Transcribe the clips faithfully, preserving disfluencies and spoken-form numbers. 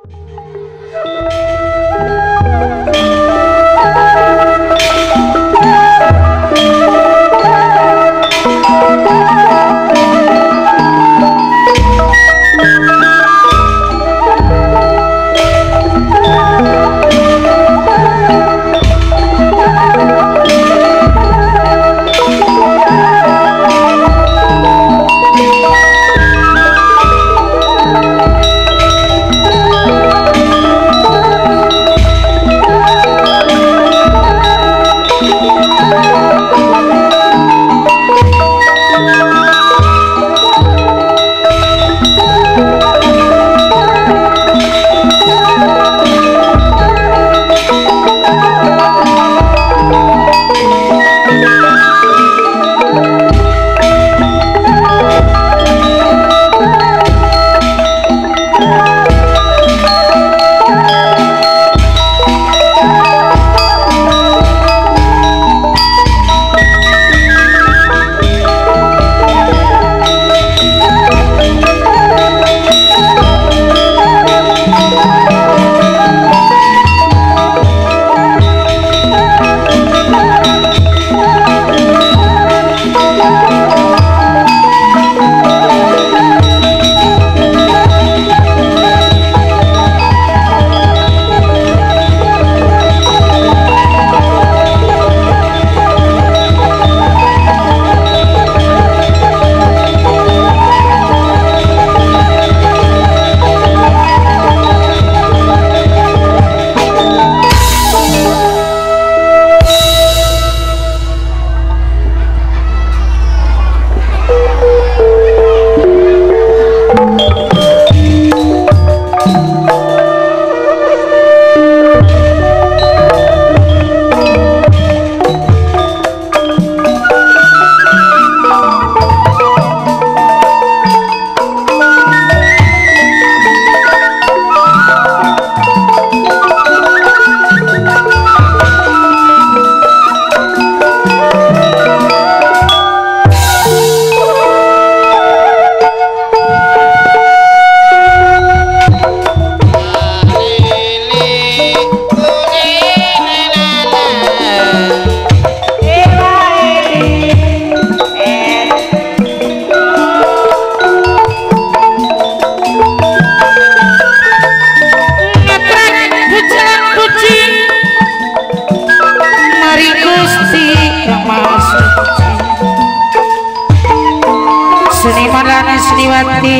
Sriwati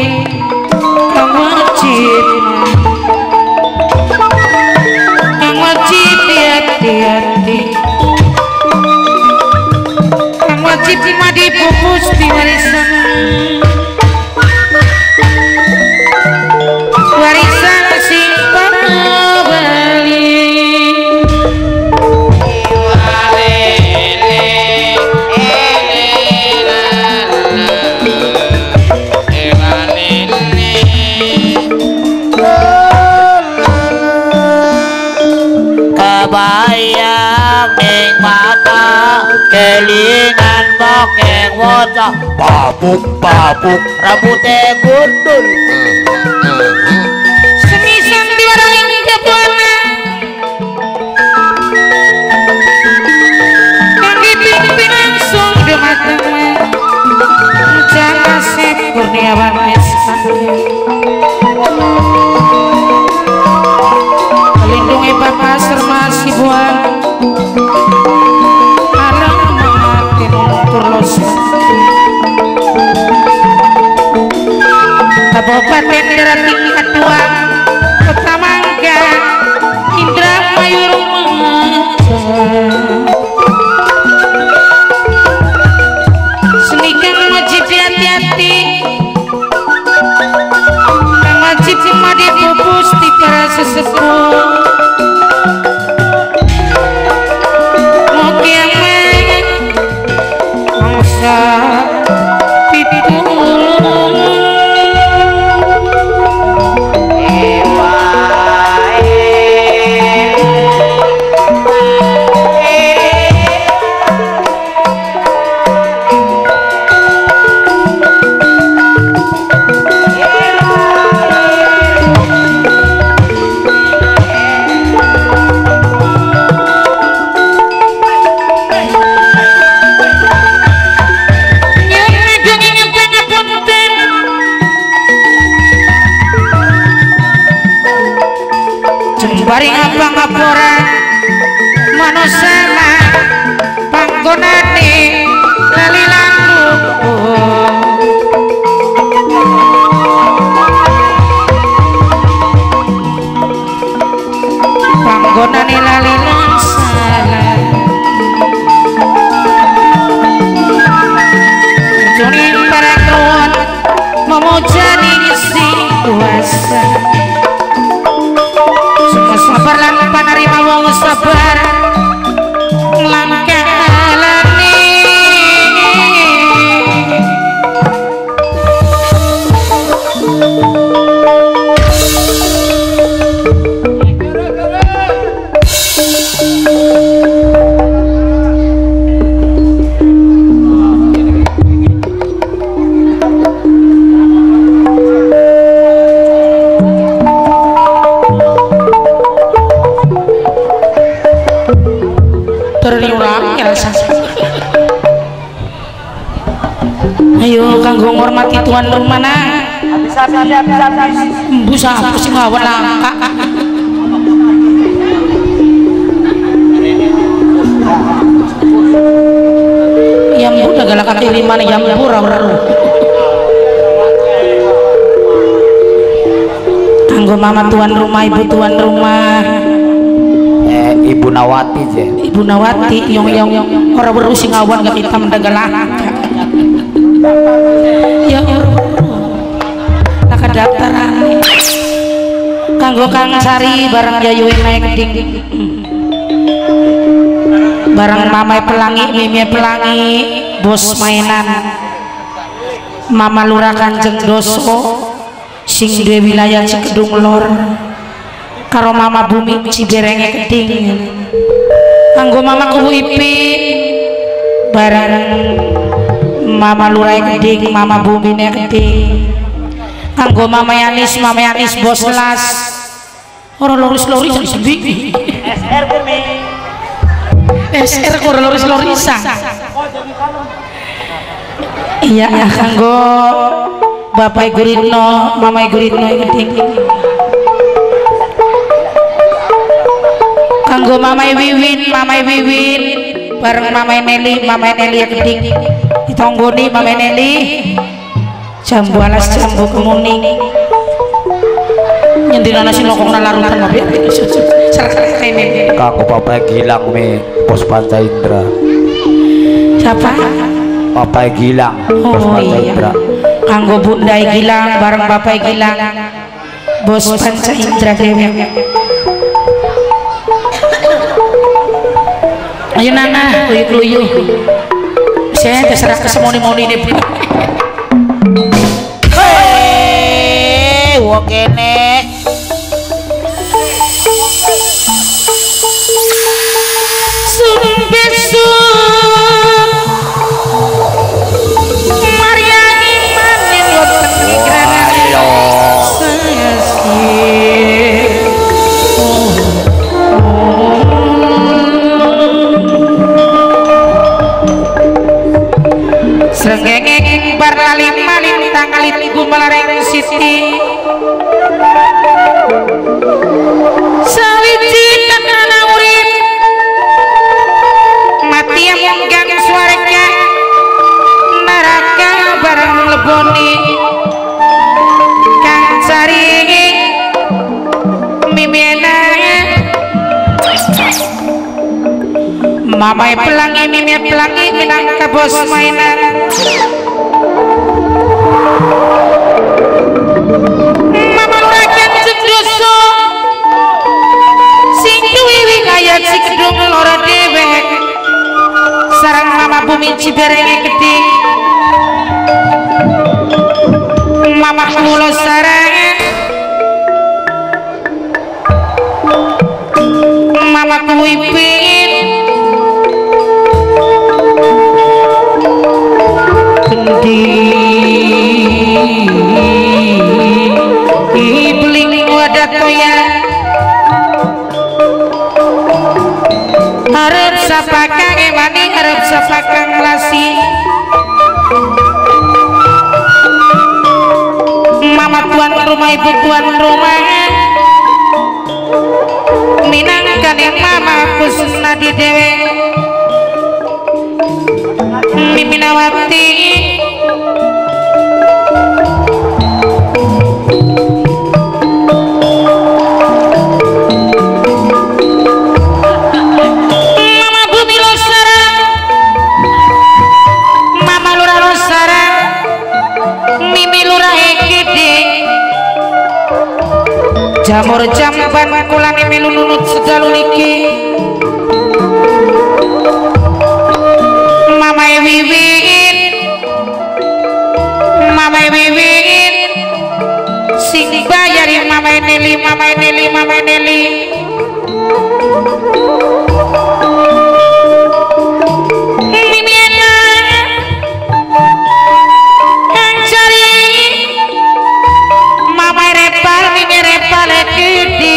kang wajib kang wajib hati-hati kang wajib madi pupus di warisan warisan sing bali bayang ning mata kelingan bokeng wocah papuk-papuk rambutnya gundul semisan diwaraling jebona yang dipimpin langsung dumateng Jaka Sip Kurniawan lindungi Bapak Serma Sibuan anak mati turlos Kabupaten daerah tingkat dua Kota Mangga Indramayu senikan wajib hati-hati wajib madi pupus di para sesepuh paring apa ngapuran manusana panggonane lali lalu panggonane lali lansala junin parakruan memujani isi kuasa semua sabar lan panarima wong sabar langkalane terliurang ya rasa. Ayo kanggo ngormati tuan rumah nah. Bisa bisa bisa bisa. Busa apa sih ngawon langka. Yang udah galak kiriman yang pura-pura. Kanggo mama tuan rumah, ibu tuan rumah. Eh, Ibu Nawati je. Ibu Nawati yang yang orang berusi ngawan gak kita mendagalak. Ya orang laka daftaran. Kanggo Kang Sari bareng Yayu naik ding. Bareng Mamai Pelangi, Mimi Pelangi, bos mainan. Mama Lurah Kanjeng Doso, sing duwe wilayah Cikedung Lor. Karo Mama Bumi Ciberenge Keding kanggo Mama Kubu Ipin bareng Mama Lurai Keding Mama Bumi Keding kanggo Mama Yanis Mama Yanis Bos Las orang loris-loris sedih S R Bumi S R kok loris-lorisan iya kanggo Bapak Guritno Mama Guritno Keding kanggo Mamai Wiwin, Mamai Wiwin bareng Mamai Neli, Mamai Neli Keding ditonggoni Mamai Neli jambu alas jambu kemuning nyendina nasi lokong nalarutan mobil serta ini kanggo Papa Gilang me Pos Panca Indra siapa? Papa Gilang Pos Oh Panca iya Indra kanggo Bunda Gilang bareng Bapak Gilang Bos Panca Indra Dewi ayo nana luyuk luyuk saya terserah ke semoni-moni ini hei wong kene besok Maria Iman yang lo terpikiran saya sih srengenge bar lalim malin tangalit gumalareng siti sawiji tanana urip mati munggang swarga neraka bareng leboni Kang Sari mimiana Mamai Pelangi Mimi Pelangi minangka bos mainan Mama Lurah Kanjeng Doso sing duwe wilayah Cikedung Lor dewek sareng Mama Bumi Ciberenge Keding Mama Kulo sareng Mama Kuipin Ibling wadah toya harap sapa kang emani harap sapa kang lasi mama tuan rumah ibu tuan rumah Kusnadi Dewe Miminawati Mama Bumi Losara Mama Lura Losara Mimi Lura Ekidi Jamur jamban kulani melununut sedalu niki Mama Wiwin Mama Wiwin sing bayari Mama Neli Mama Neli Mama Neli Mimi enak kang cari Mama repal Mimi repal ekidi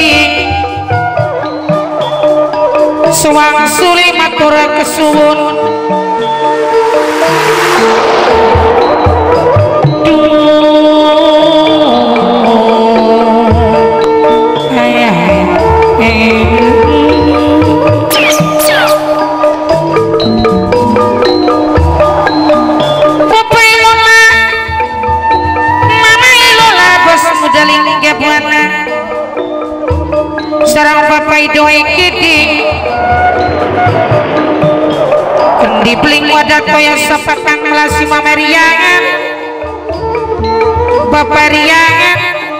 suang suli matur kesuwun sarang papai doi kiti kendi bling wadah toya sapakang melasi mameriangan papariangan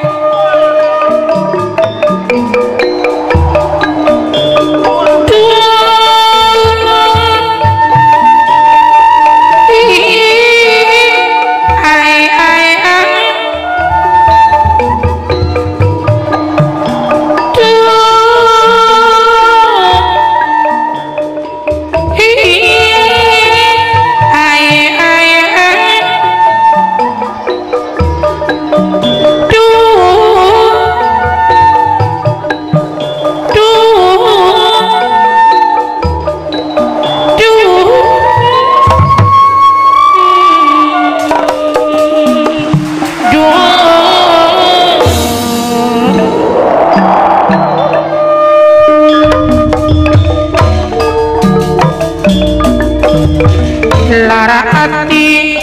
lara ati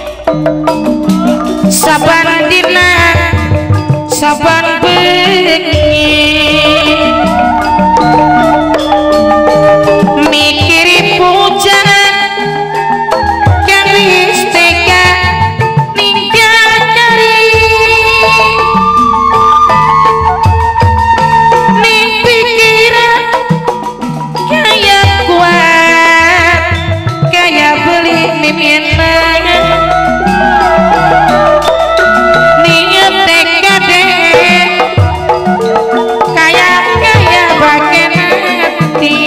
saban dina saban bengi mikiri pujan yang wis tega ninggal cari ning pikiran kaya kuat kaya beli mimina niat tekade kaya kaya bagian hati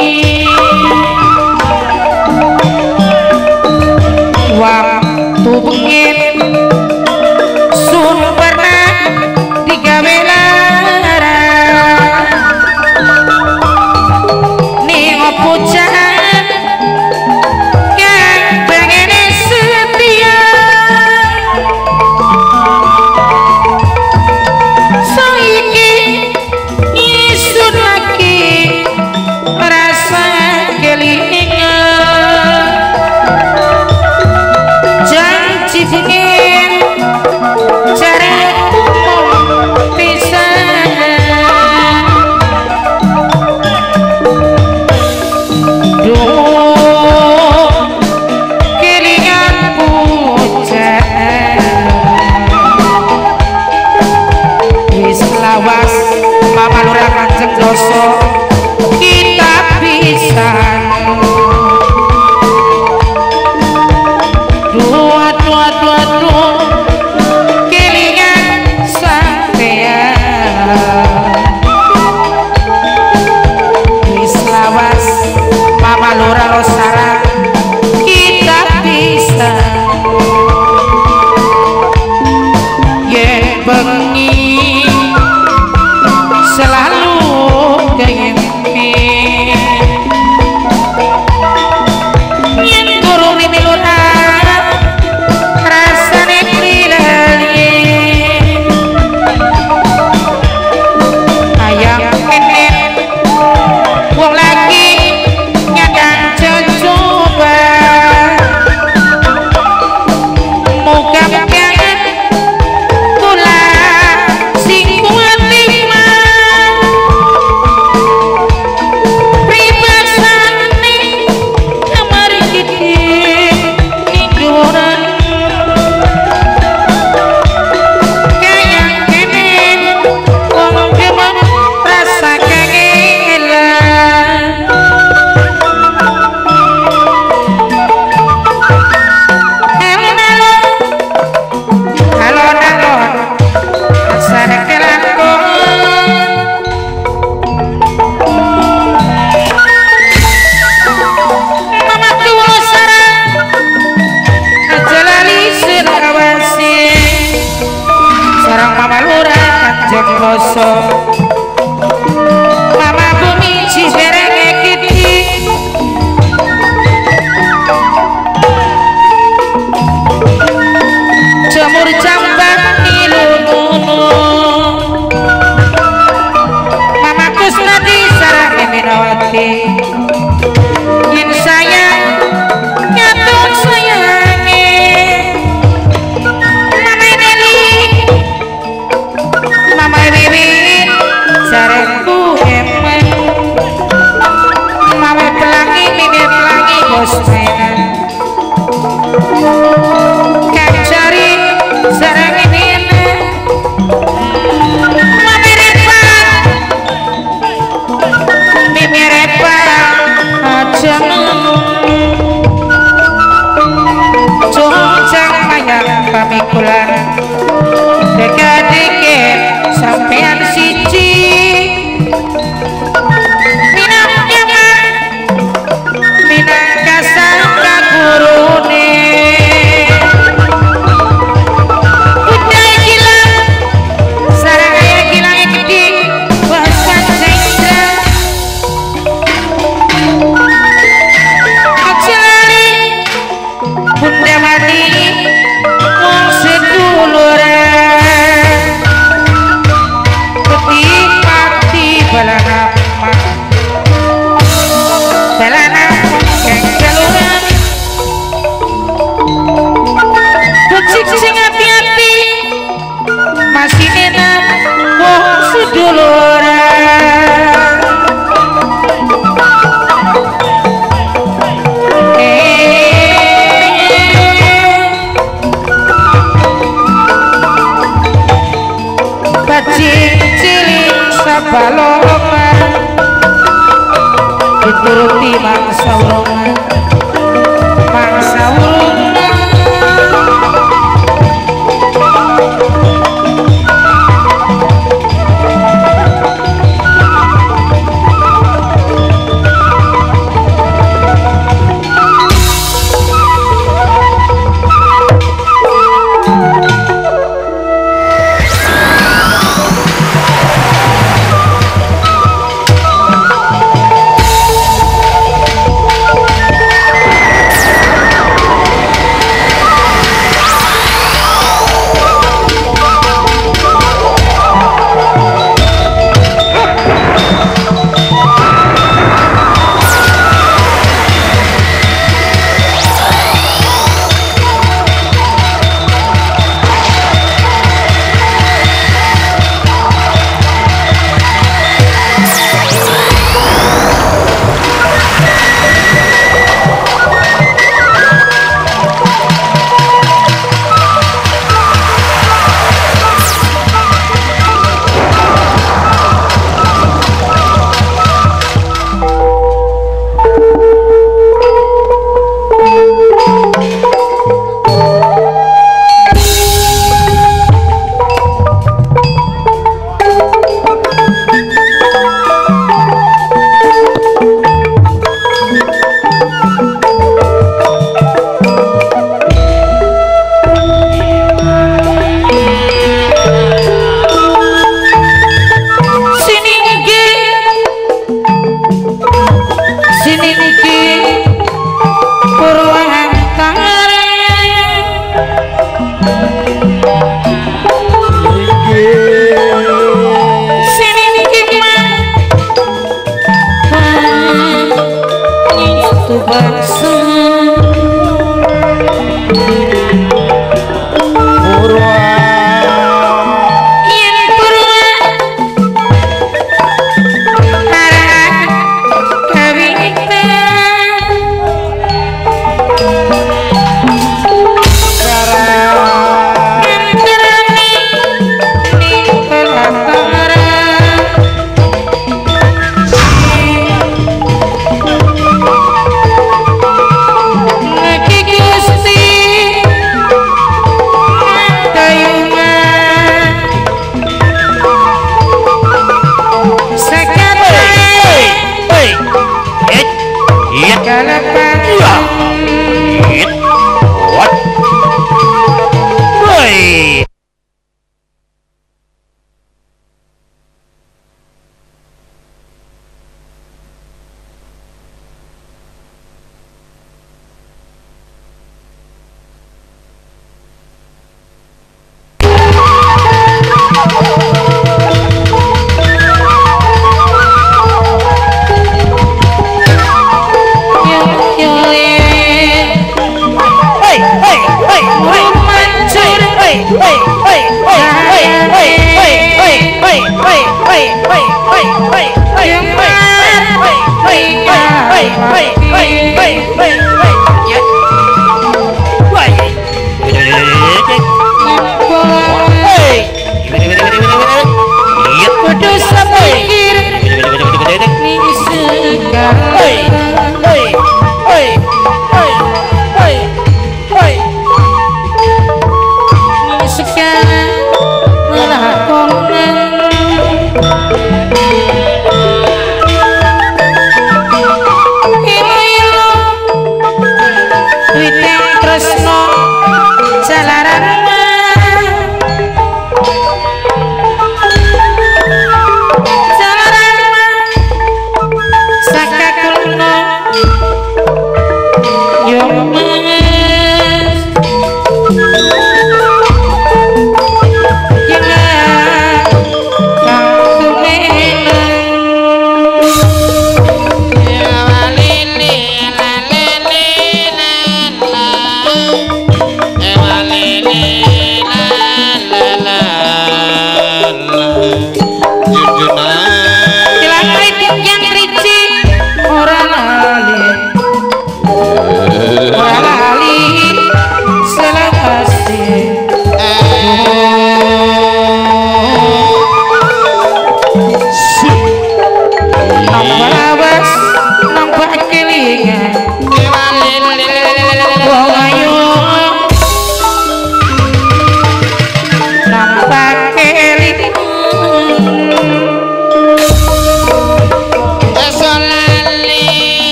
waktu bengit sun pernah digawe lara ning pujan yang pengen setia saiki isun lagi merasa kelingan janji dingin cara umum pisan duh kelingan pujan wis lawas mama lurah kanjeng doso kita pisan dua dua dua dua kelingan sampean wis lawas mama lurah losara kita bisa yen bengi selalu kaya balongan dituruti mangsa ulungan mangsa ulungan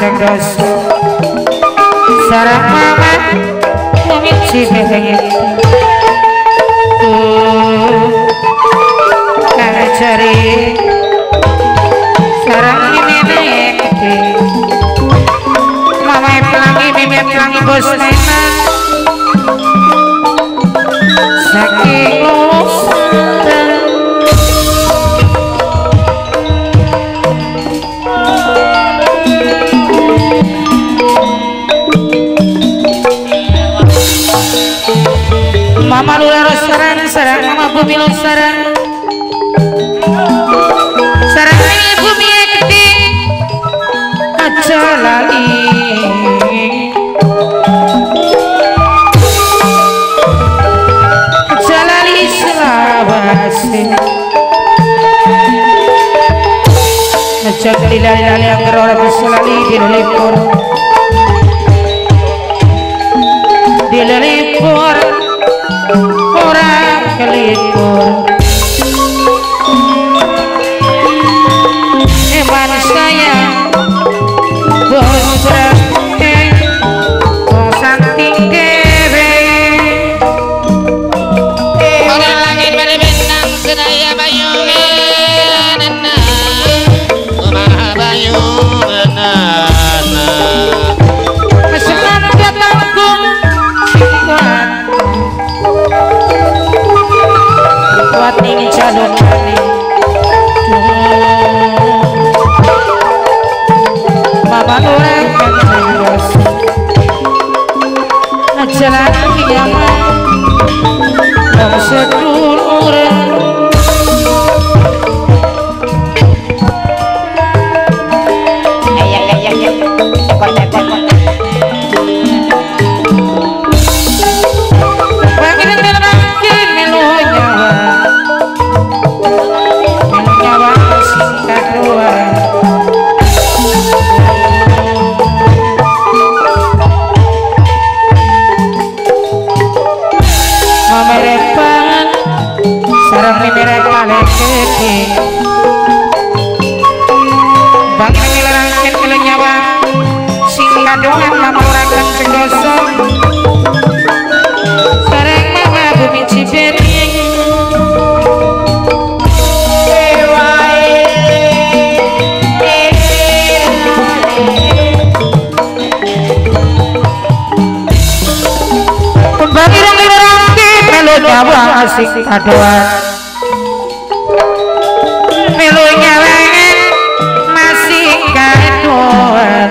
cerdas sarang mama memici bedeng tuh kaya cari sarang ini naik mama pelangi mimi pelangi bos nena saking lulusan mama lula sarang sarang mama bumi lu sarang sarang ini bumi gede aja lali aja lali selawase aja lali-lali yang gerora bisa lali di lelipur di lelipur orang kelipur eman saya bos berarti bos anting dewe orang langit berbintang sedaya bayu nana rumah bayu nana kesenang datangku sikuan kuat ini calon kali mama orang kan jelas ajaran kiamat yang seduluran ya ya ya ya tekot tekot bangin nerangkin melu nyawa melu nyawa singkat dua mamerepan sarang mimere kalekeke bangin nerangkin melu nyawa singkat dua mama orang kan cegosong sarang mama bumi cibering kembali dong dirangki melu nyawa asik kadoan melu nyawa masih kadoan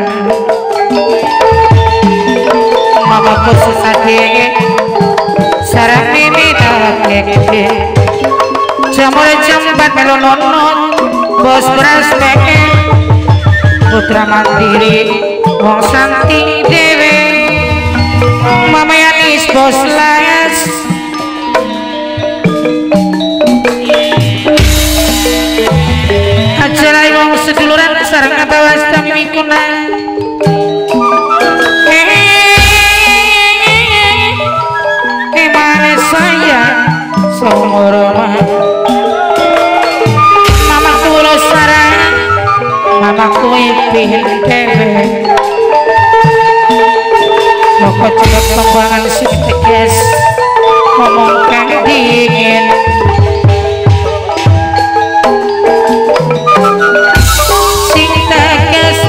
mama khusus adek sarang mimi nakeke jamur jambat melu nonton bos beras peke putra mandiri wong santi dewe mama yanis bos las ajarai wong seduluran sarang abawas kami mikuna emane saya seumur mama kulo sarang mama kuipin dewe pokok cepat pembuangan si tegas ngomong kang dingin sing tegas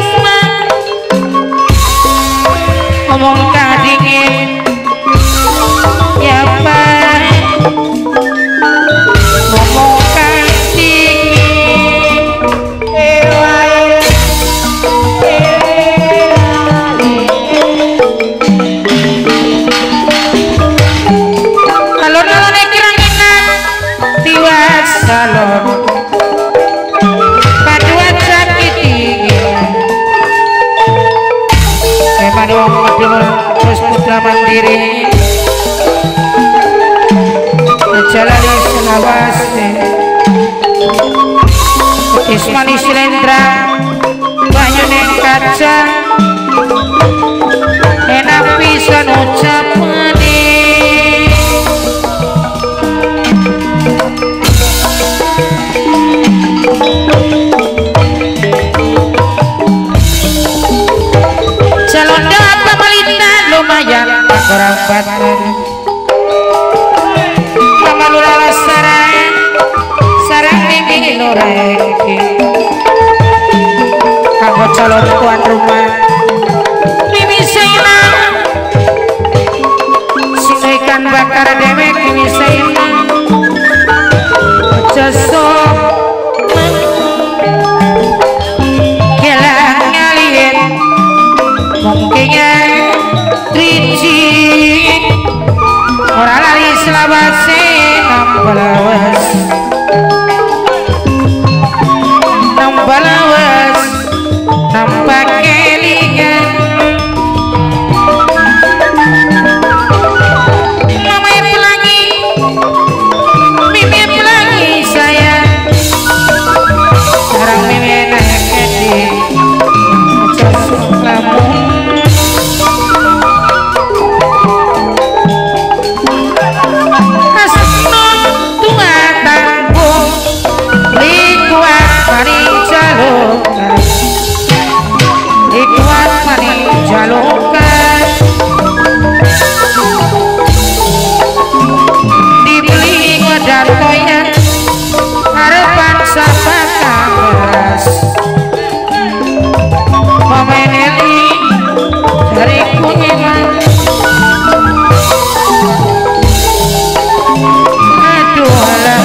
ngomong kang dingin ya pak ngomong kang dingin salon paduan sakit dingin emang wong medul terus putra mandiri jalani selawase ismani silendra banyak yang kaca enak pisan ucapane sahabatan Mama Lurala sarang sarang mimi lureki kanggo calon tuan rumah mimi Saina sing ikan bakar dewek mimi Saina jaso kelang ngalihin mungkinnya Triji ora lali selawase nambalawas nambalawas nampak kelingan mama pelangi mimi pelangi saya sekarang mimi naik di jasuk lamun Ikuat maning jalokan dibeli wadah toyan harapan sahabat beras memeneli dari kuningan aduh alam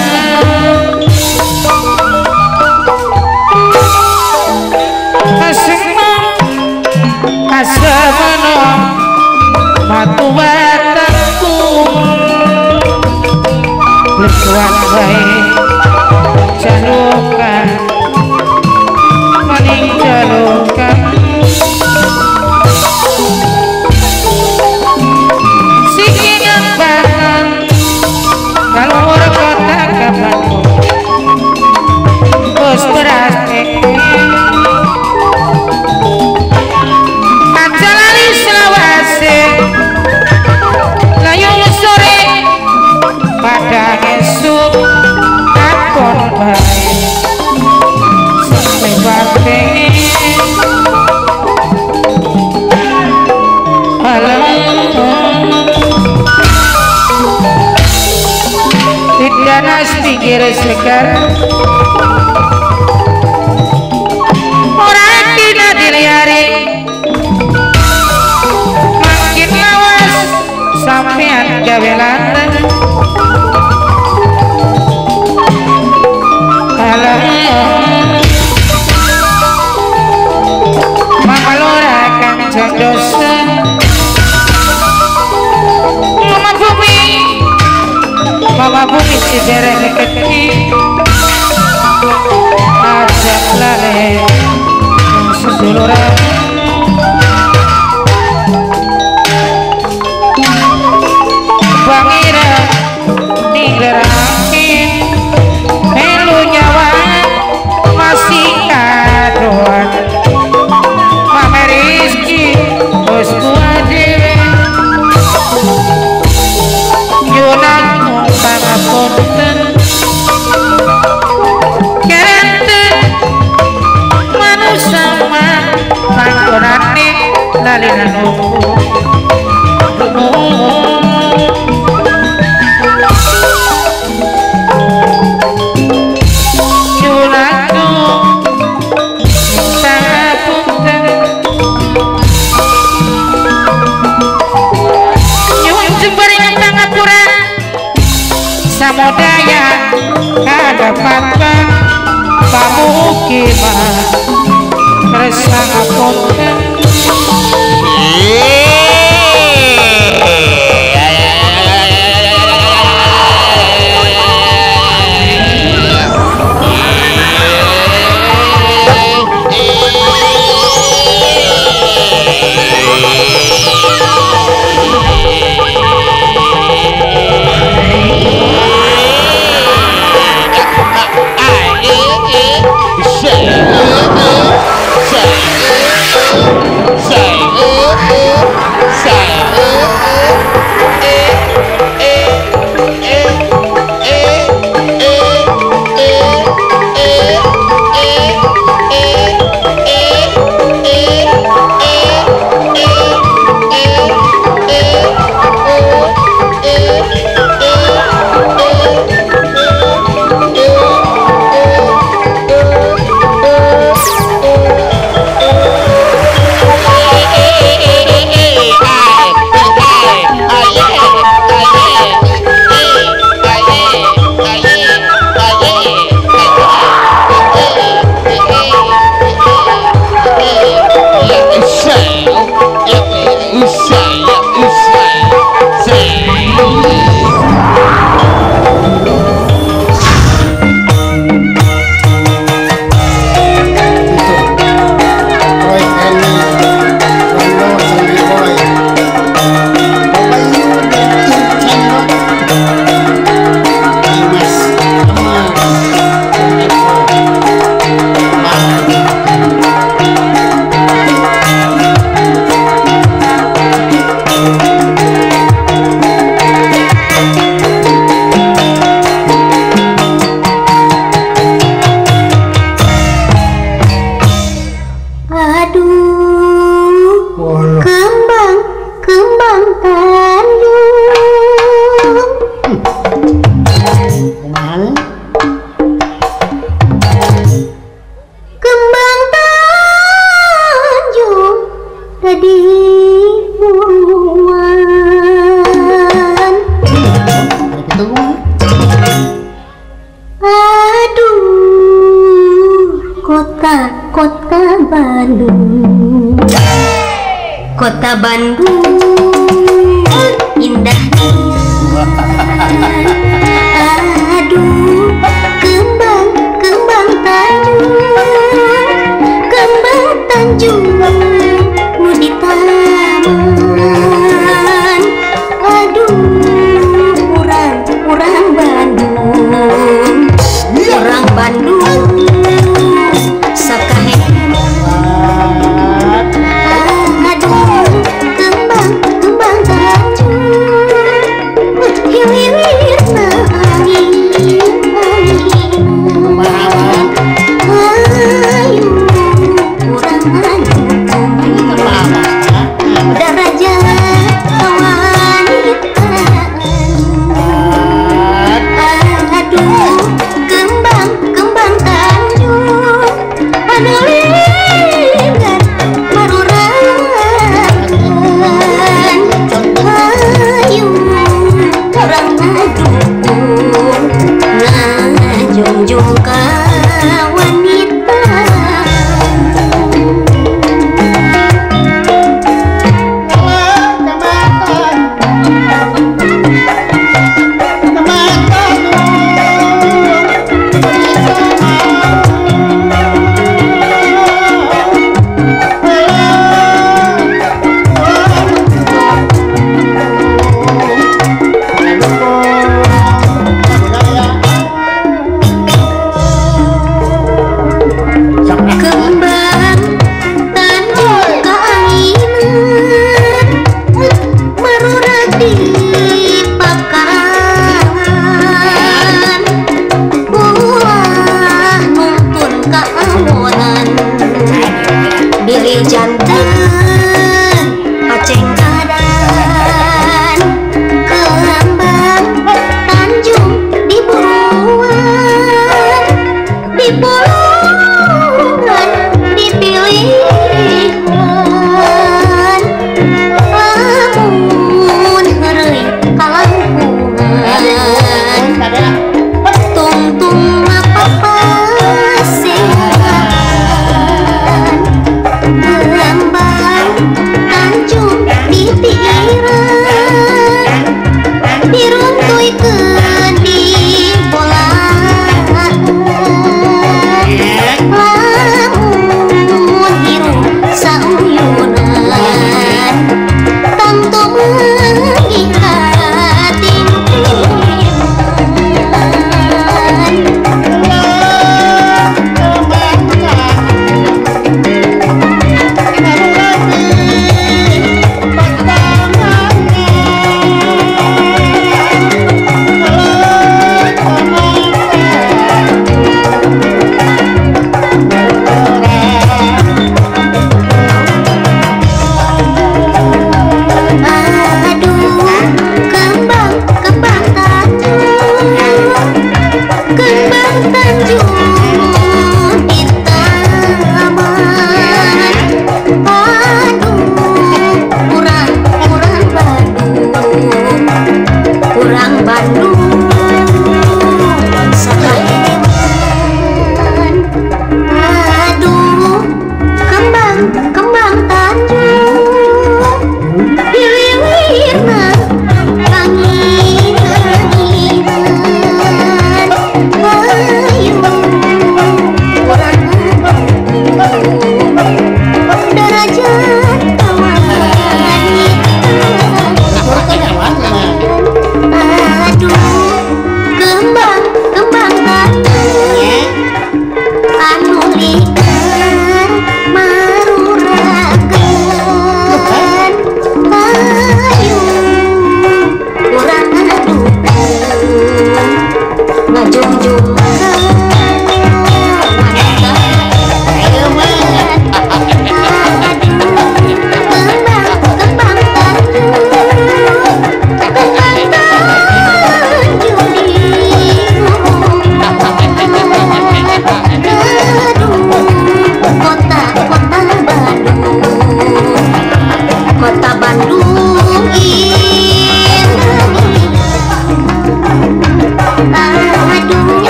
asamana matu batangku lekuan bae jalukan maning jalukan sikingan bangan kalur kota kapanku bos beras layung sore pada esuk akon bae sampai bape alam tidak nas pinggir sekar orang tidak diliari sampean gawe lanang alam mama lora kang dosa mama bumi mama bumi si dereng keki ajak lale seduluran bangira digerakin melu nyawa masih kadoan mama rizki bos gua dewe yunan mama punten kerenten manusia mah panggonane lalinan nunggu samudaya ada papa pamukima resang apunten Yeah. di buruan. Aduh, kota kota Bandung, kota Bandung indahnya. Aduh, kembang kembang Tanjung, kembang Tanjung nu di taman. Aduh, kurang kurang Bandung, kurang Bandung sakahemat. Aduh, kembang kembang Tanjung, hilir na angin angin. Ayo kurang Bandung, darajat wanita. Aduh, kembang kembang Tanjung, panelingan marurangan. Ayo kurang ngajung ngajungjung ka wanita. Kembang Tanjung kaanginan, marurag di pakarangan. Buah nuntun kaawonan, bilih jantan aceng kadan. Kembang Tanjung di buruan, di bolongan dipilihan. Lamun heureui kalangkungan, tungtung mapapasehan. Kembang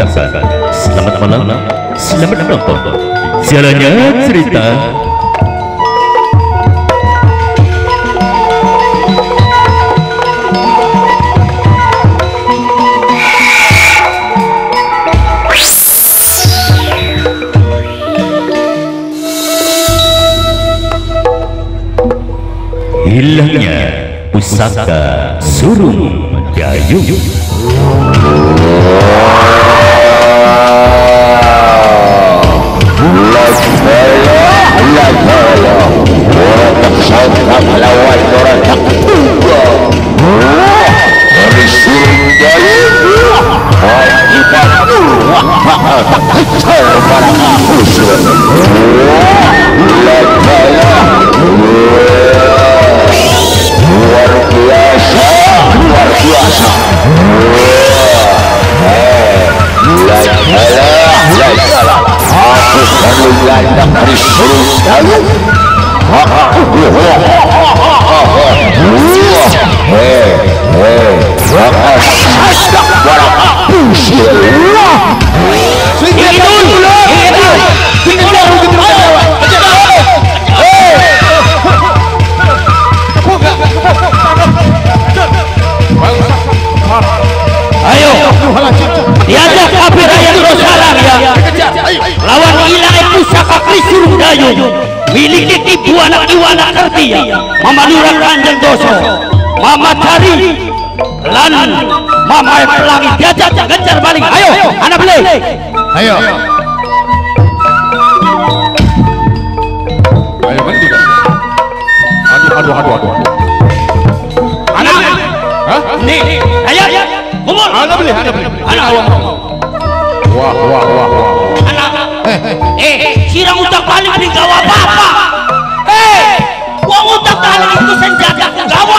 pusaka. Selamat malam, selamat menonton jalannya cerita. Hilangnya pusaka Surung Dayung. Lawan orang tak dari Surung Dayung akibat barang luar biasa, luar biasa. Aku selalu landang dari Surung Dayung. Hei, hei, raka sasak waraka pusir. Hidul, hidul, kejar, kejar, Ayo, diajak kabir rakyat Rosalang ya. Lawan hilangnya pusaka Surung Dayung milik ibu anak iwana kerti ya. Mama Lurah Kanjeng Doso, Mama Cari, lan Mama Pelangi diajak kejar balik. Ayo, anak beli. Ayo. Ayo kan tidak. Aduh, aduh, aduh, aduh. Anak, hah? nih, ayo, kumpul. Anak beli, anak beli. Anak, wah, wah, wah, wah. anak, eh, sirang utak balik di gawa apa? Eh, uang utak balik itu senjata gawa.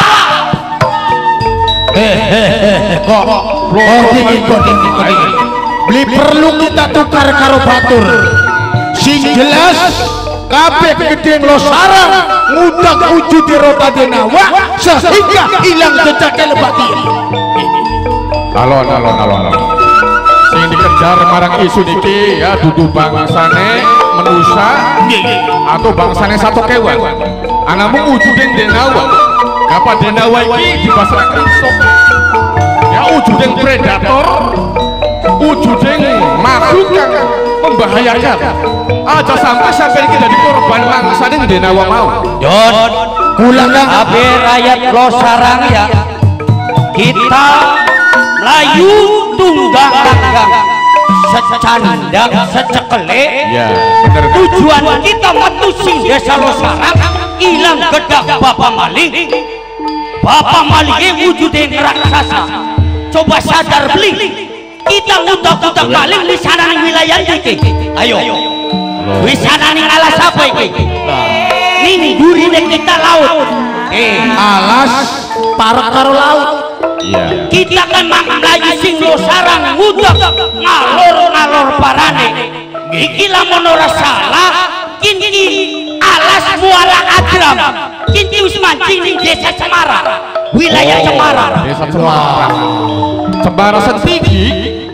Eh, kok, kok dingin, kok dingin, kok dingin. Beli perlu kita tukar karo batur. Sing jelas, kabeh gedeng Losarang ngundang wujud Rota Denawa sehingga hilang jejaknya lebati. Alon, alon, alon, alon. Sing dikejar marang isu niki ya dudu bangsane manusia atau bangsane satu kewan. Anamu wujudin Denawa. Kapan Denawa iki dipasrahkan sok. Ya wujudin predator, wujudin makhluk yang membahayakan. Aja sampai sampai kita jadi korban mangsane Denawa mau. Jon, Kulangan kabeh rakyat Losarang ya. Kita Melayu tunggang langgang secandang secekele. ya bener kan? Tujuan kita metusing desa Losarang hilang gedak Bapak Maling. Bapak Maling wujudin raksasa. Coba sadar beli. Kita ngutak-ngutak maling di sana ning wilayah iki. Ayo. Di sana ning alas apa iki? Ning durine kita laut. Eh, Alas parek karo laut. Iya. kita kan Melayu sing Losarang ngudak ngalor-ngalor parane. Iki lamun ora salah, kini alas muara Adram. Kini wis mancing ning desa Cemara, wilayah Cemara. Desa Cemara. Cemara Setigi.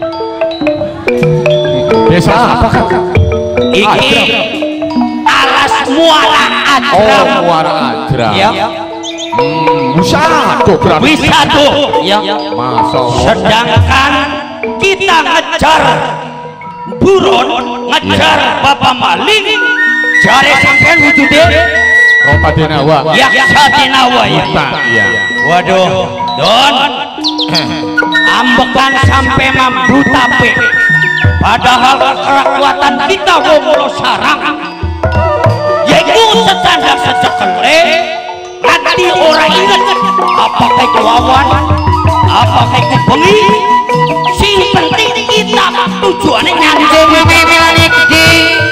Desa apa kan? Iki alas muara Adram. Oh, Muara Adram. Ya, Wisata berarti. wisata. Ya. Masa Allah. Sedangkan kita ngejar buron, ngejar Bapak Maling, jare sampean wujude Rota Denawa. yaksa Denawa ya. Iya. Waduh, Don, ambekan sampai mampu tape. Padahal kekuatan kita wong Losarang, yaitu secanda secekele, nanti orang ingat apakah itu wawan, apakah itu bengi. Sing penting kita tujuannya nyari mamai melani gede,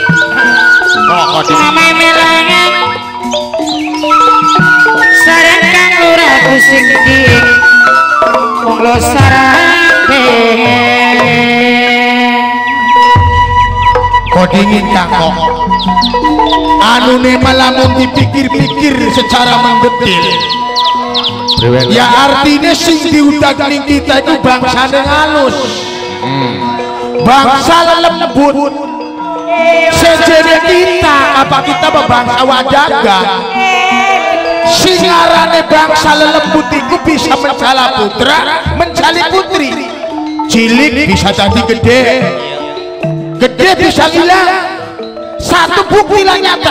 mamai melani. Sarankan lurah kusing gede, wong Losarang. Kok dingin kakok? Anu nih malamun dipikir-pikir secara mendetil. Ya artinya sing diudak ning kita itu bangsa yang halus. bangsa lembut sejene kita apa kita bangsa wajaga singarane bangsa lembut itu bisa mencala putra mencali putri cilik bisa jadi gede gede bisa hilang satu bukti lah nyata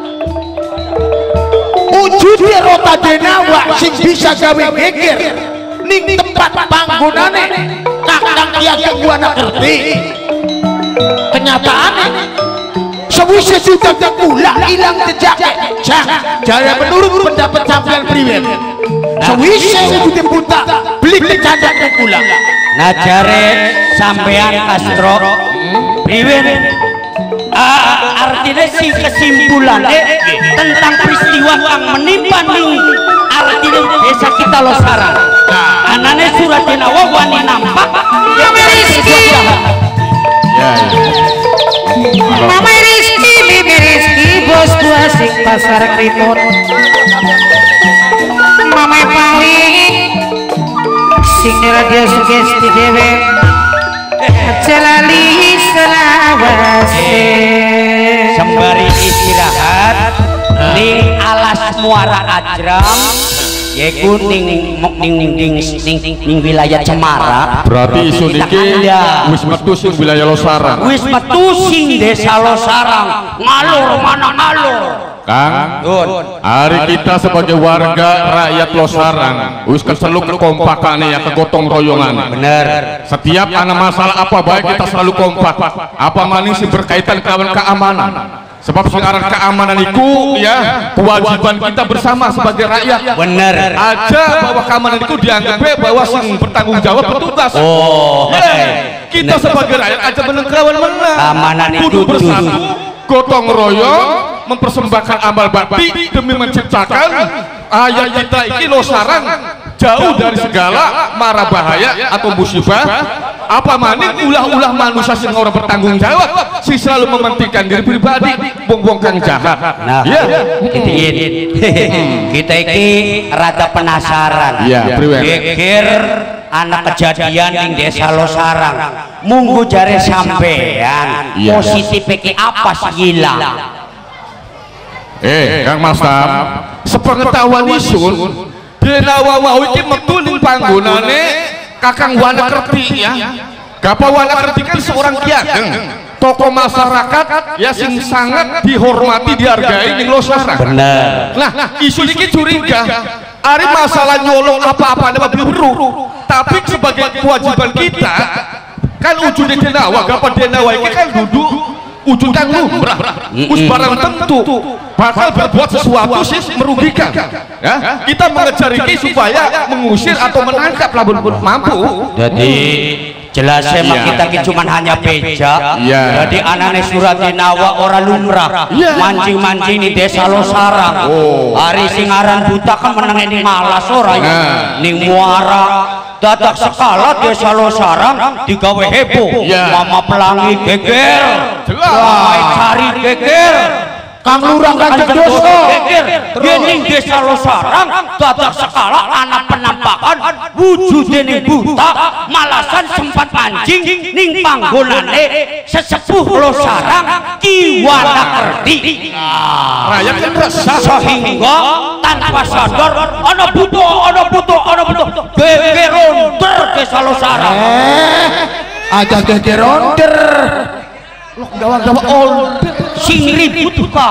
wujudnya rota denawa sing bisa gawe geger ning tempat panggonane kakang kiageng wana ngerti kenyataannya sewise sudah pulang hilang jejaknya jare menurut pendapat sampean priwen sewise wujudnya buta beli kecandangnya pulang nah jare sampean Kastro priwen artinya si kesimpulannya tentang peristiwa yang menimpa ning artinya desa kita Losarang anane surat denawa wani nampak yang Rizki Mama Rizki Bibi Rizki bos tua sing pasar Kriton Mama Pawi sing radio sugesti dewe Jalali selawase sembari istirahat ning alas muara Ajram yaitu ning ning ning ning ning ning wilayah Cemara berarti isu niki wis metu sing wilayah Losarang wis metu sing desa Losarang ngalur mana ngalur Kang hari kita sebagai warga rakyat Losarang wis keseluk kekompakane ya kegotong royongan bener setiap ana masalah apa baik kita selalu kompak apa maning sing berkaitan kawan keamanan sebab sekarang keamanan itu ya kewajiban kita bersama sebagai rakyat bener aja bahwa keamanan itu dianggap bahwa sing bertanggung jawab petugas oh ya, kita sebagai rakyat aja menengkawan menang keamanan itu bersatu gotong royong mempersembahkan amal bakti demi menciptakan ayat kita ini Losarang jauh dari segala mara bahaya atau musibah apa maning ulah-ulah manusia sing orang bertanggung jawab si selalu mementingkan diri pribadi bong-bong kang jahat nah ya kita kita ini rada penasaran ya geger anak kejadian ning desa Losarang munggu jare sampean ya. Positif iki apa sih hilang eh Kang Mas Tam sepengetahuan isun denawa mau iki metu ning panggonane Kakang Wana Kerti ya Gapa Wana Kerti kan seorang kiageng tokoh masyarakat ya sing sangat dihormati dihargai ning Losarang bener nah isu ini curiga ari masalah nyolong apa-apa ada beru tapi sebagai kewajiban kita kan wujudnya denawa Gapa denawa ini kan duduk wujudkan lumrah us barang tentu bakal berbuat sesuatu sih merugikan ya kita mengejar ini supaya mengusir atau menangkap labun pun mampu jadi jelas emang kita ki cuman hanya beja jadi anane surat denawa ora lumrah mancing-mancing di desa Losarang hari singaran buta kan menang di malas ora ning muara dadak sekala desa Losarang digawe heboh mama pelangi geger wah cari geger Kang Lurah Kanjeng Doso gening desa Losarang dadak sekala anak penampakan wujude ning buta malasan sempat mancing ning panggonane sesepuh Losarang Ki Wana Kerti rakyat kan resah sehingga tanpa sadar ana butuh ana butuh ana butuh gegeronter desa Losarang eh aja gegeronter loh gawa-gawa older sing ribut ka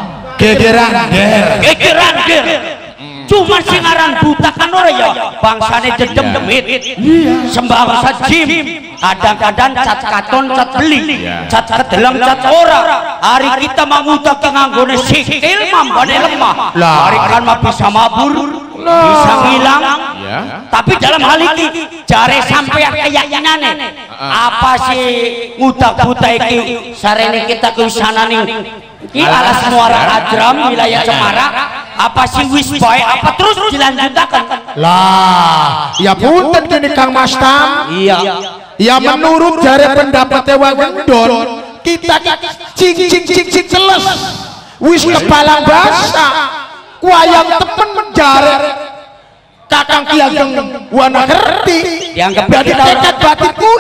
gegerander gegerander cuma singaran buta kan ora ya bangsane dedem demit sembah sajim kadang-kadang cat katon cat beli cat kedelem cat ora hari kita mangutak nganggone sikil mambane lemah hari kan mah bisa mabur bisa hilang tapi dalam hal ini jare sampean keyakinane apa sih ngutak buta iki sarene kita ke sana ning ki alas muara Ajram wilayah Cemara apa sih wis bae apa terus dilanjutkan lah ya punten gini Kang Mas Tam iya ya menurut jare pendapat Dewa Gendon kita cing cing cing cing celes wis kepalang basa wayang tepen jare Kakang Kiageng Wana Kerti dianggap berarti tekad batin pula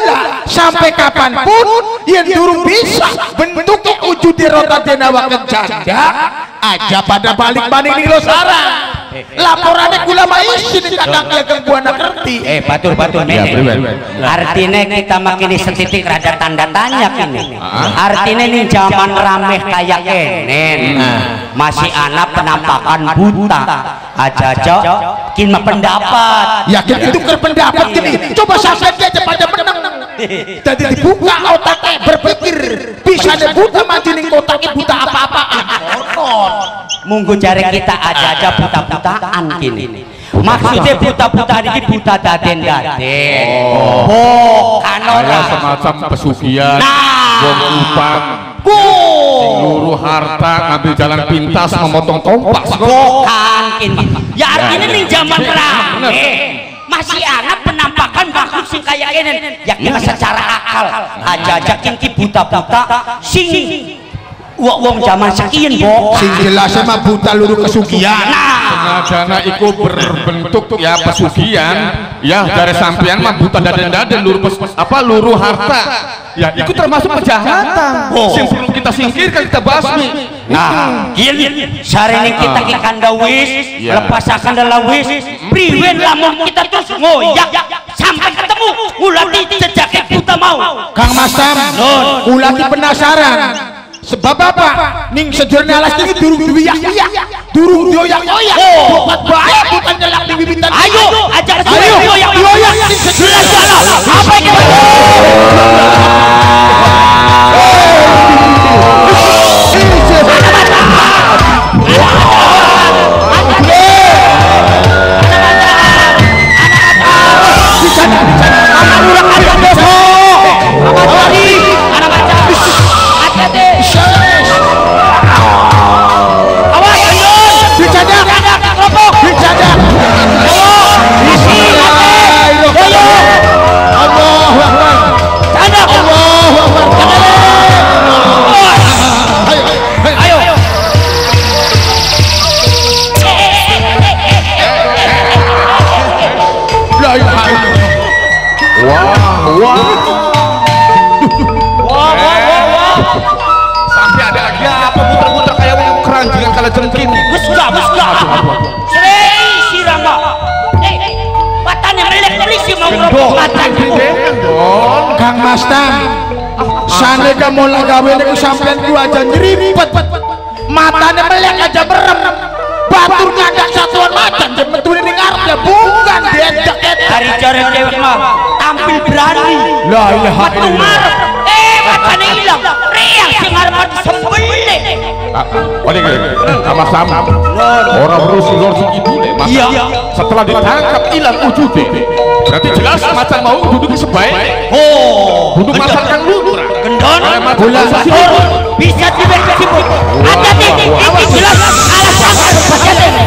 sampai kapanpun yang durung bisa bentuknya wujud rota denawa janda aja pada balik balik di losara laporannya gula maisi di kadang ya gangguan ngerti eh batur batur nenek artinya kita makin setitik rada tanda tanya kini artinya nih zaman rameh kayak kenen masih anak penampakan buta aja-aja kin pendapat yakin itu ke pendapat gini coba sampai dia pada menang jadi dibuka otaknya berpikir bisa dibuka mati nih otaknya buta apa-apaan munggu cari kita aja-aja buta-butaan kini maksudnya buta-buta ini buta daden-daden oh kanora semacam pesugihan nah bom upang seluruh harta ngambil jalan pintas memotong kompas bukan kini ya artinya nih zaman rame masih anak penampakan makhluk sing kayak ini ya kita secara akal aja-aja kinki buta-buta sing wong zaman sekian bo sing jelas sama buta luruh kesugihan senajana iku berbentuk ya pesugihan ya dari sampean mah buta daden-daden luruh apa luruh harta ya itu termasuk kejahatan sing perlu kita singkirkan kita basmi nah gini sarene kita ke kandawis lepas akan dalawis priwen lamun kita terus ngoyak sampai ketemu ulati jejak buta mau Kang Mas Tam ulati penasaran sebab apa ning sejurna alas ini durung duwiyak durung doyak oyak buat baik bukan nyelak di bibitan ayo ajar ayo doyak doyak ning sejurna alas apa yang sampai ada lagi apa muter-muter kayak keranjingan kala jengking wis gak wis gak srei sirama eh patane melek polisi mau ngerokok matane Kang Mas Tam sane kamu lagawe niku sampean ku aja nyeripet matane melek aja merem batur ngadak satuan macan jembetune ning ngarep ya bukan dedek hari jare cewek mah tampil berani la ilaha illallah eh matane ilang riang sing arep disembelih Oleh sama sama orang berusi lor sing idule maka setelah ditangkap hilang wujudnya berarti jelas macan mau duduk sebaik oh duduk macan kan ludur gendon bola bisa dibekipun ada nih ini jelas alasan pasien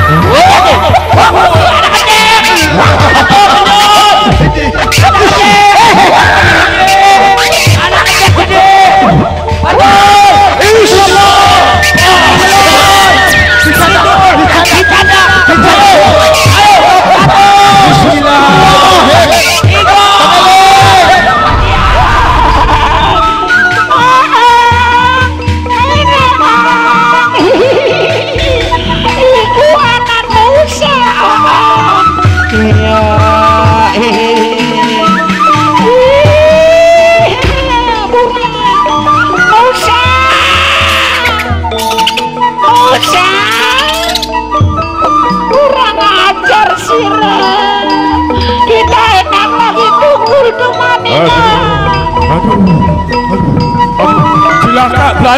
cilaka belai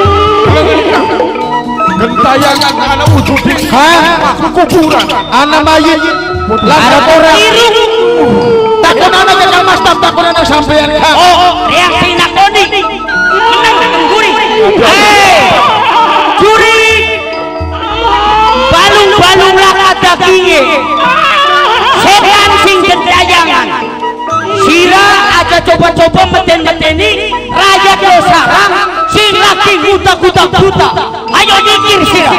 gentayangan anak wujudnya makhluk kuburan anak mayit langsung orang takut anak Kang Mas Tam takut anak sampean oh reaksi nakoni menang tengguri hei juri balung-balung laka dagingnya setan sing gentayangan sira aja coba-coba meden-medeni raja Losarang sing laki buta-buta buta ayo nyikir sira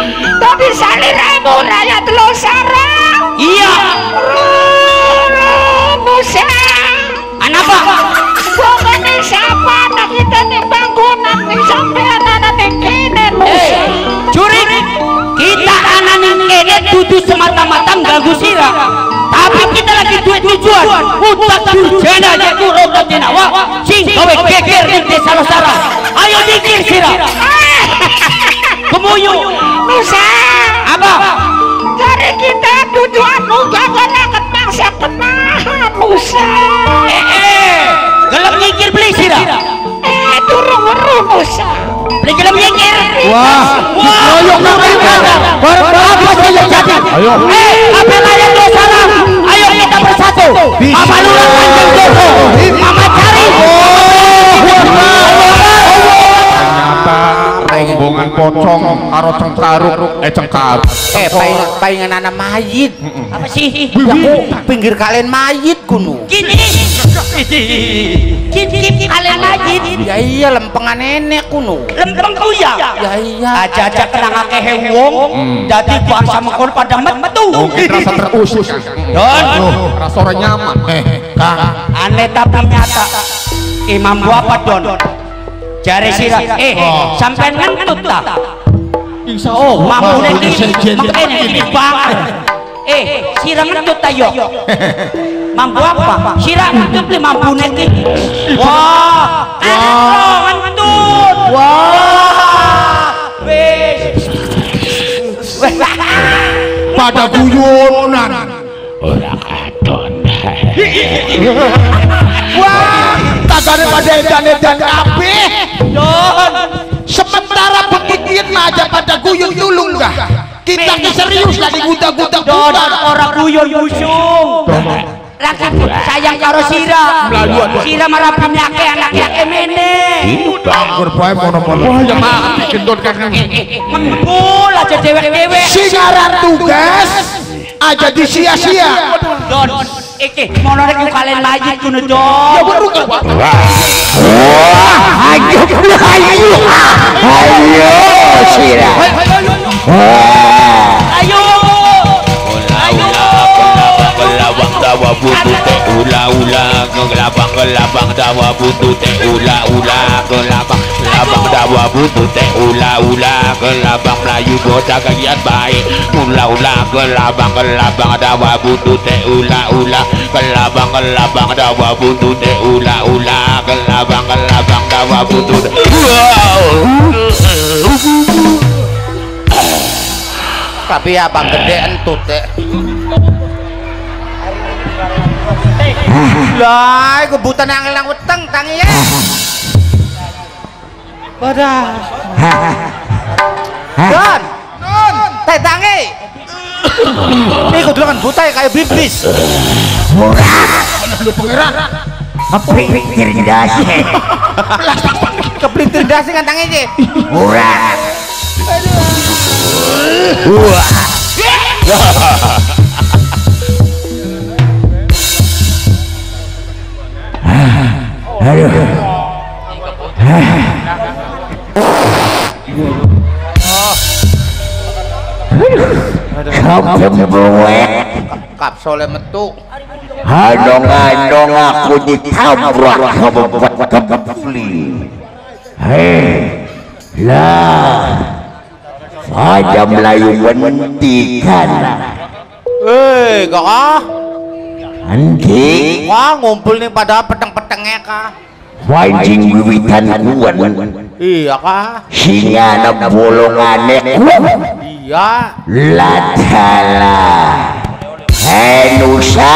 tapi salir emu rakyat Losarang iya datang ganggu sira. Tapi kita lagi duit tujuan utak durjana yaitu Roda Dinawa sing gawe geger di desa Losara. Ayo dikir sira. Kemuyu Nusa apa? dari kita tujuan ujangan akan bangsa kenahan Nusa. Eh eh gelap nyikir beli sira. Eh turun-urun Nusa. Beli gelap nyikir. Wah, dikeroyok nang kita. Apa saya jadi? Ayo. Eh apa layan Losara? Ayo kita bersatu. Mama Lurah Tanjung Joko. Mama Cari. Rombongan pocong karo cengkaruk eh cengkaruk Eh, paling palingan anak mayit. Apa sih? Ya kok pinggir kalian mayit kuno. Gini. Gini kalian majid. Ya iya lempengan nenek kuno. Lempeng kuya. Ya iya. Aja-aja kenang akeh wong. Jadi bangsa mengkon pada metu. mungkin rasa terusik Don. rasa orang nyaman eh Kang Aneh tapi nyata. Imam gua apa Don? Jari sirah. Eh, sampai ngentut tak? insya Oh, mampu ini nanti. Makanya ini banget. Eh, sirah ngentut tayo. Mampu apa? Sirah ngentut li mampu nanti. Wah, anak ngentut. Wah, wes. pada guyonan wah tagane pada edan-edan kabeh Don. sementara begigit aja pada guyung dulu enggak kita ini serius lah diguta-guta Don, orang guyon busung. Laki sayang karo sira. Sira marapi nyake anak nyake mene. bangkur bae mono-mono wah ya mati gendon kakang Mengepul aja dewek-dewek. singaran tugas aja disia-sia Don, iki mono rek kalian majid kuno Don. ya baru kan Ayo, ayo, ayo, sira. Ayo. Gelabang dawa butuh teh ula ula gelabang gelabang dawa butuh teh ula ula gelabang gelabang dawa butuh teh ula ula gelabang Melayu bocah kagiat baik ula ula gelabang gelabang dawa butuh teh ula ula gelabang gelabang dawa butuh teh ula ula gelabang gelabang dawa butuh teh Tapi abang gede entut teh. Lah, kebutan angel nang weteng tangi ya. Wadah. Don. Don. Teh tangi. Ini kudulangan buta ya kayak biblis. lu pangeran Pikir dasi. Kepelintir dasi kan tangi aja. Murah. Aduh. Sampai buek. Kapsole metu. Adong-adong aku ditabrak kebebat kebeli. Hei, lah, pada Melayu mentikan. Eh, kok Anjing, wah ngumpul nih pada peteng-petengnya kah? wajing wiwitan kuat. Iya kah? Singa na bolongane Iya. latala. Henusa,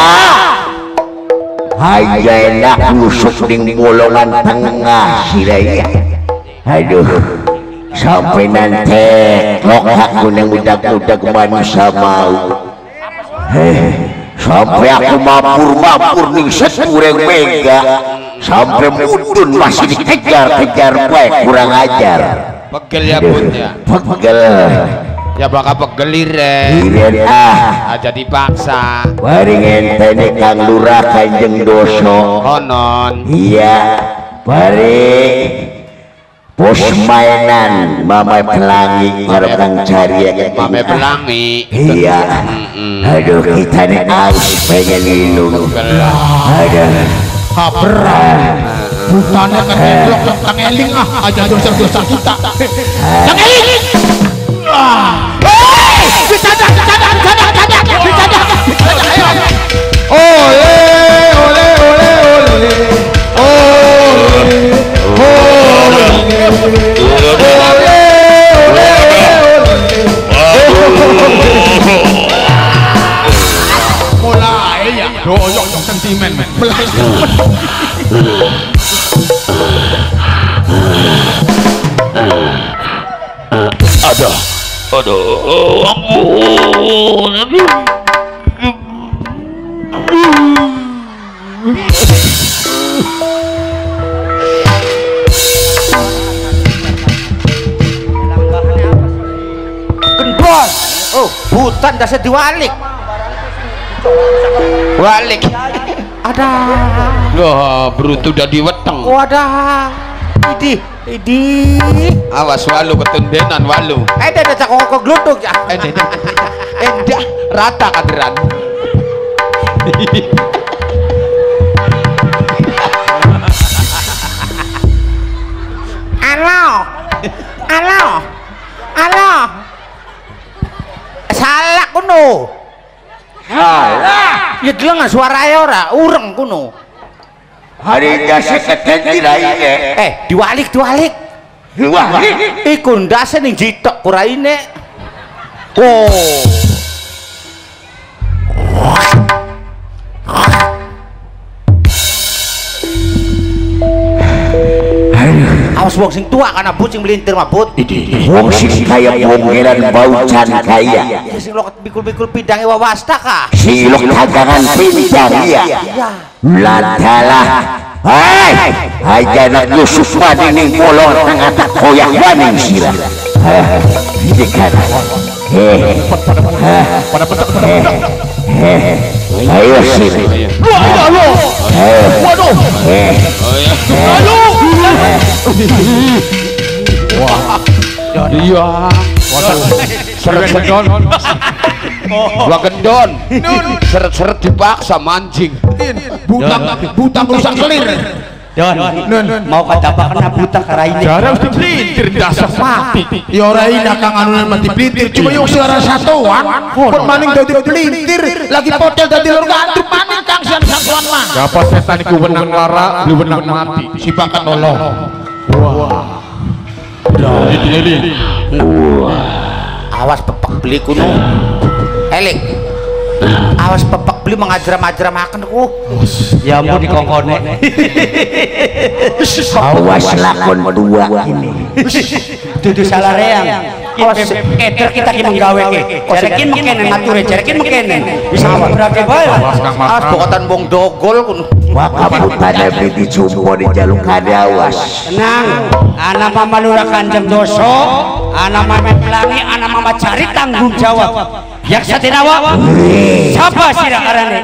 aja enak nusuk di bolongan tengah siraya. Aduh, sampai nanti lokak kunang udak-udak manusia mau. Hei, sampai aku mabur-mabur nih sekurang mega, sampai mudun masih dikejar-kejar baik kurang ajar. Pegel ya bun ya. Pegel. Ya bakal pegelir ya. Iren ah, Aja dipaksa. paring ente Kang Lurah Kanjeng Doso. Konon. Iya, paring pos mainan Mama Pelangi karo Kang Carya. Mame Pelangi. Iya. Aduh, kita nih aus pengen minum. Aduh, kaberan bukannya kedelok yang Kang Eling ah aja dosa-dosa kita Kang Eling ah bisa dah bisa dah bisa dah bisa dah mulai ya doyok sentimen men Aduh, aduh, ampun, aduh. Gendros. Oh, hutan dasar diwalik. Walik. Ada. Wah, berutu udah diweteng. Oh, ada. Idi, idi. Awas walu ketundenan walu. Eh, ada cak kok gluduk ya. Eh, eh, eh, rata kaderan. Halo. Halo. Halo. Salah kuno. Halah, Ya deleng suaranya ora, ureng kuno. hari jasa ketentina ini. Eh, diwalik, diwalik. Wah, Iku ndase ning jitok kuraine. Oh. Awas wong sing tua kana but sing melintir mabut. wong sing kaya bongeran baucan kaya. Ya sing loket pikul-pikul pidange wawasta ka. Silok dagangan pindang ya. Ya. Ladalah. Hai, aja nak Yusuf maning kolor tengah tak koyak maning sila. Ini kan. Eh. pada petak pada petak Ayo sila. waduh waduh Eh. Iya. Seret gendon. Wah gendon. Seret-seret dipaksa mancing. butang butang rusak selir Don, mau kadapak kena buta karaine. jarang dipelintir dasar mati ya ora ini kang anu mati pelintir cuma yung suara satuan kok maning dadi pelintir lagi potel dadi lur gandruk maning kang sian satuan mah dapat setan iku wenang lara beli wenang mati sipakan nolong wah udah ini ini Awas pepek beli kuno. Elik. Awas pepek beli mengajram-ajramaken ku. Ya ampun dikongkone. Awas lakon dua ini. Dudu salah reang. Keder kita ki menggawe ke. Jarekin mekene mature, jarekin mekene. Bisa berake bae. Awas bokotan bong dogol kuno. Wakaputan biti jumbo di jalung kadawas. Tenang, anak mama lurah kanjeng doso, anak mama pelangi, anak mama cari tanggung jawab. Yak satinawa, siapa sirah arane?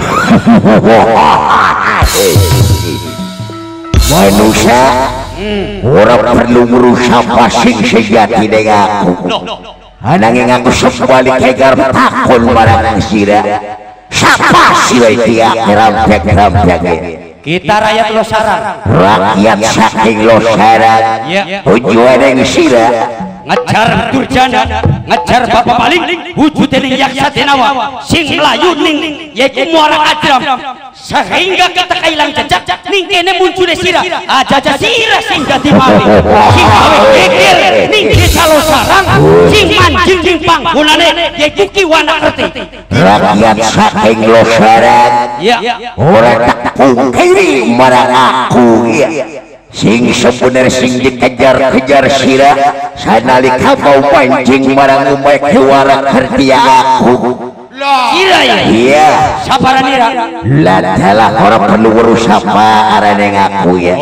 Manusia orang perlu merusak pasing sejati dengan aku. Anangin aku sebalik kegar takon barang sira. Siapa sira dia rampek-rampek. Kita rakyat Losarang, Rakyat saking Losarang. Tujuan yang sira. ngejar durjana, ngejar bapak maling, wujudnya ning yaksa tenawa, sing melayu ning yaitu muara ajram, sehingga kita kehilang jejak, ning kene munculnya sirah, aja sirah sing dadi maling, sing gawe geger, ning desa Losarang, sing mancing ning panggonane yaitu Kiwana Kerti. Rakyat saking Losarang. Orang tak pungkiri marang aku ya. Sing sebener sing dikejar-kejar sira sanalika mau pancing marang umay Kiwana Kerti aku. Sira ya? Iya. Saparanira? Ladalah orang perlu urus apa arane ngaku ya.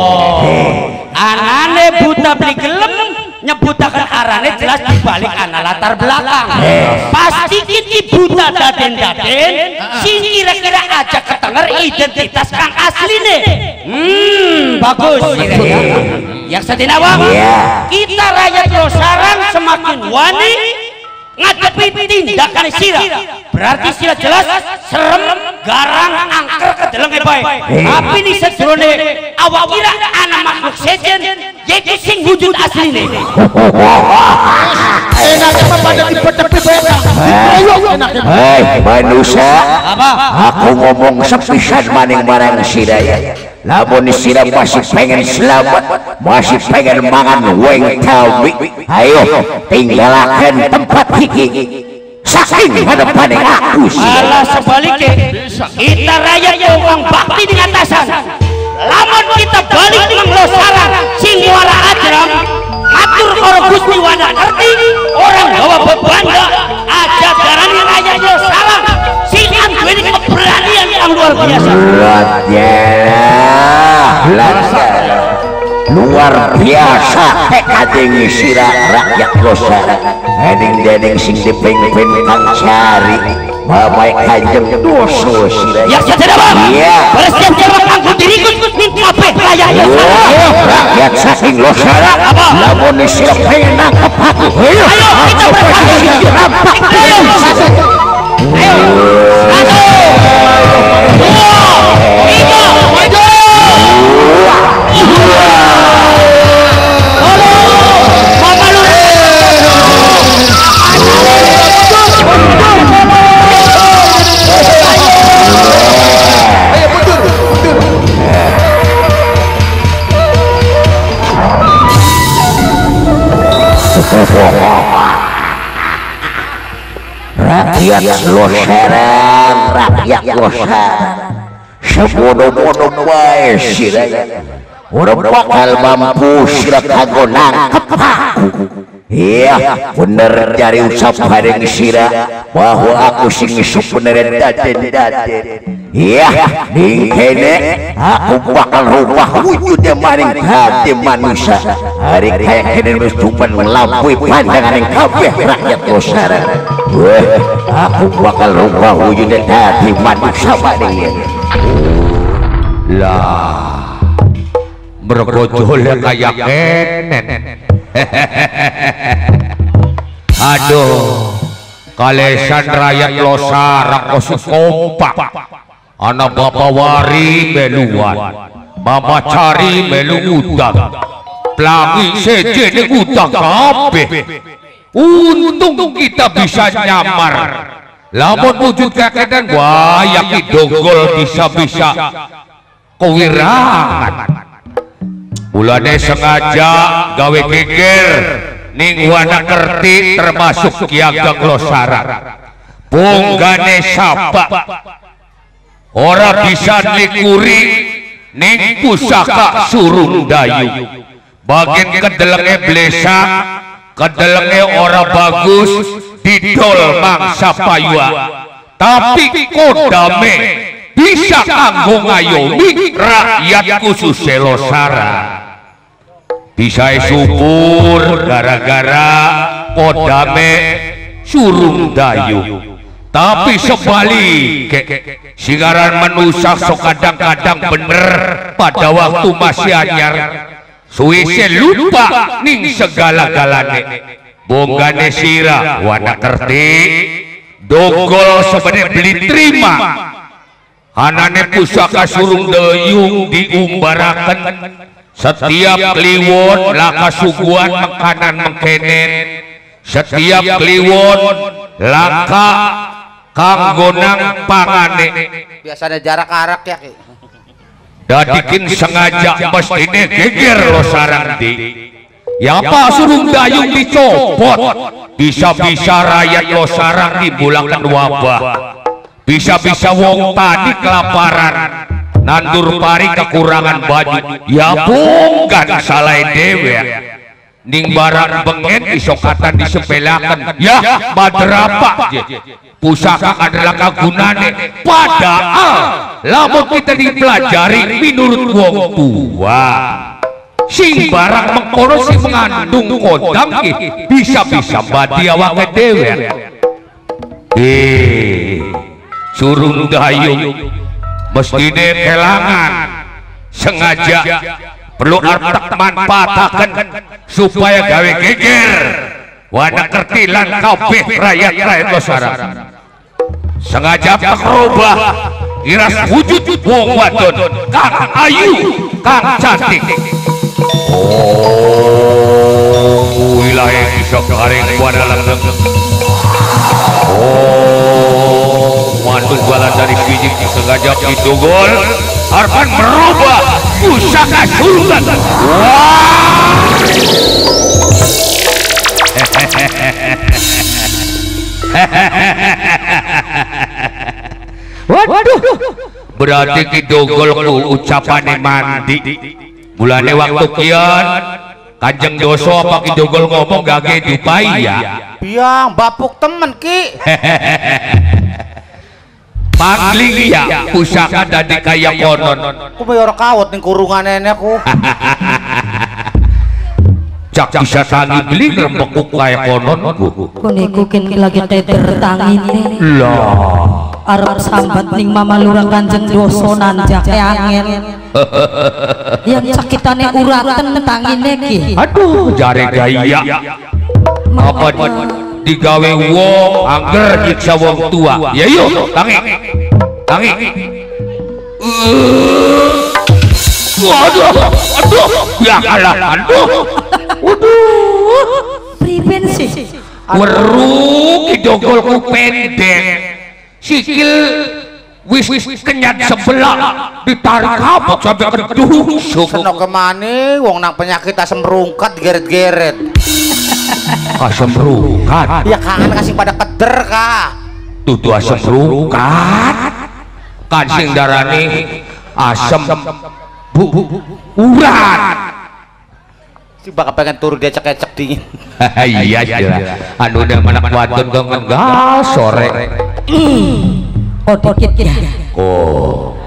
Anane buta beli gelem nyebutakan arane jelas dibalik ana latar belakang. Pasti kiki buta daden-daden sing kira-kira aja ketenger identitas kang asline. Hmm, bagus ya. Yang setinawa kita rakyat Losarang semakin wani ngadepi tindakan sira. Berarti sira jelas serem, garang, angker kedelenge bae. Tapi ni sedurunge awak kira ana makhluk sejen yaitu sing wujud asline. enaknya mah pada tipe-tipe beda Hei manusia, Apa? aku ngomong sepisan maning marang sira ya. Lamun sira masih pengen selamat, masih pengen mangan weng tawi, ayo tinggalkan tempat iki. saking hadapan aku malah sebaliknya kita rakyat tukang bakti di atasan lamun kita balik dengan lo sarang sing wara ajram atur karo Gusti Wanda ngerti orang bawa bebanda aja darani rakyat lo sarang sing anduweni keberanian yang luar biasa luar biasa tekading sira rakyat Losara eding-eding sing dipeng-peng kang cari mamai kanjeng doso sira ya saja bang iya bersiap jawab kanggo diriku kabeh rakyat Losara rakyat saking Losara lamun sira pengen nangkep aku ayo kita berkasi rampak ayo ayo satu dua tiga maju rakyat Losara rakyat Losara sebodoh-bodoh bae sira ora bakal mampu sira kanggo nangkep aku iya bener jari usap bareng sira bahwa aku sing isuk bener daden-daden iya dingkene aku bakal rubah wujudnya maring dadi manusia hari kayak kene wis cuman melampaui pandangan yang kabeh rakyat Losara weh aku bakal rubah wujudnya dadi manusia maring lah bergojol kayak kenen aduh kalesan rakyat Losara kosi kompak anak bapak wari meluan mama cari melu utang pelangi sejenis utang kabeh untung kita bisa nyamar lamun wujud kakedan wah yakin dogol bisa-bisa kewirangan ulane sengaja gawe geger ning wana kerti termasuk Ki Ageng Losara bonggane sapa ora bisa likuri ning pusaka surung dayu bagian kedelenge blesak kedelenge ora bagus didol mangsa payua tapi kodame bisa kanggo ngayomi rakyat khusus Losara bisa subur gara-gara kodame surung dayu tapi sebalik singaran manusia so kadang-kadang bener pada waktu masih anyar suwise lupa ning segala-galane bonggane sira wana kerti dogol sebenarnya beli terima anane pusaka surung dayung diumbarakan setiap kliwon laka suguhan makanan mengkenen setiap kliwon laka kanggonang pangane biasa ada jarak arak ya Ki. dadikin sengaja mestine geger Losara di ya apa surung dayung dicopot bisa-bisa rakyat Losara dibulangkan wabah bisa-bisa wong tadi kelaparan nandur pari kekurangan baju ya bongkan salah dewe ning barang bengen isokatan disepelakan ya madrapa pusaka adalah kagunane padahal lamun kita dipelajari menurut wong tua sing barang mengkono sing mengandung kodam bisa-bisa badi awake dewe eh surung dayung mestine kelangan sengaja perlu artak manfaatakan supaya gawe geger wana kertilan kabeh rakyat-rakyat Losara sengaja merubah iras wujud wong wadon kang ayu kang cantik oh wilayah bisa garing wana langgeng oh mantu balan dari biji sengaja didogol harpan merubah pusaka surgan Waduh, berarti kidogolku ucapannya mandi. Mulane waktu kian Kanjeng doso apa kidogol ngomong gage dupai ya. Biang bapuk temen ki. Pangling ya pusaka dadi kaya konon. Aku mau orang kawat nih kurungan nenek aku. Cak bisa tangi beli rembekuk kaya konon ku. Kuniku kini lagi teter tangine. Lah. Arab sambat ning mama lurah Kanjeng doso nanjak angel. Yang sakitane uraten tangine ki. Aduh, jare gaya. Apa digawe wong angger nyiksa wong tua. Ya yuk, tangi. Tangi. Waduh, aduh, ya kalah. Aduh. Waduh. Priben sih. Weru kidogolku pendek. Sikil wis kenyat sebelah ditarik kapok sampai kedusuk. Seno kemana wong nang penyakit asam rungkat geret-geret. Asam rungkat Ya kangen kasih pada keder kah. tutu asam rungkat kan sing darani asam bu, bu, bu urat. Si bakal pengen turu dia cek-cek dingin. Iya iya anu udah manak wadon kau enggak sore Oh dikit ya. oh